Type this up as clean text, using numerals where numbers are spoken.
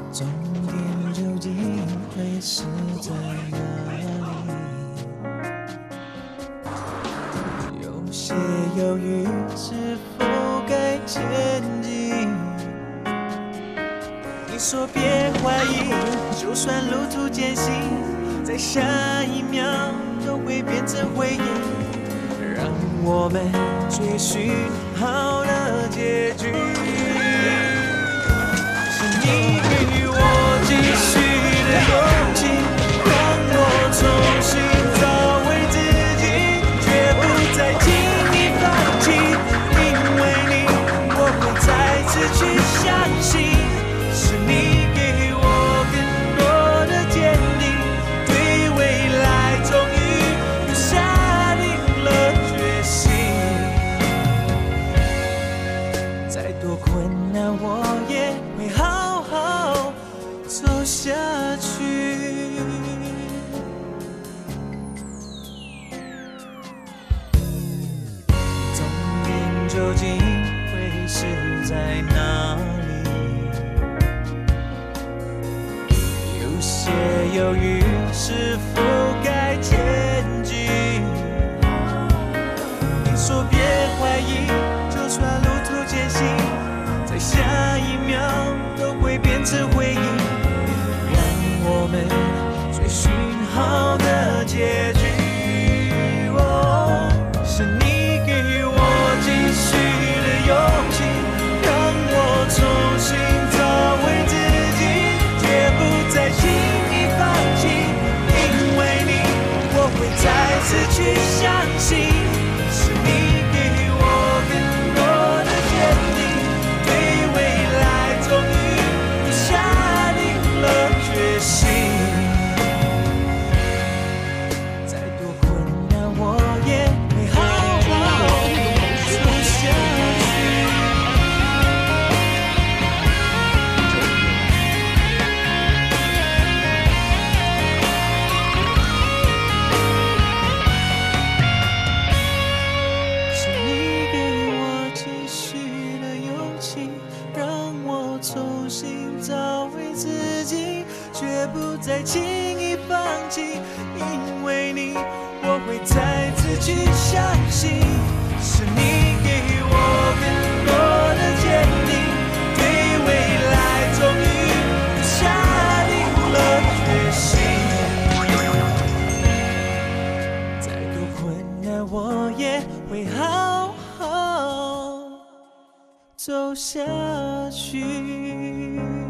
终点究竟会是在哪里？有些犹豫，是否该前进？你说别怀疑，就算路途艰辛，在下一秒都会变成回忆。让我们追寻好的结局。是你给予我继续的勇气，让我重新找回自己，绝不再轻易放弃。因为你，我会再次去相信。是你给我更多的坚定，对未来终于又下定了决心。再多困难我也会好好走下去。终点究竟会是在哪里？有些犹豫，是否该前进？你说别怀疑，就算路途艰辛，在下一秒都会变成回忆。让我们追寻好的结局。哦，是你给予我继续的勇气，让我重新找回自己，绝不再轻易放弃。因为你，我会再次去相信。是你给我更多的坚定，对未来终于又下定了决心。再多困难我也会好好走下去。是你给我继续的勇气，让我重新找回自己，绝不再轻易放弃。因为你，我会再次去相信。是你给我更多的坚定，对未来终于又下定了决心。再多困难我也会好好走下去。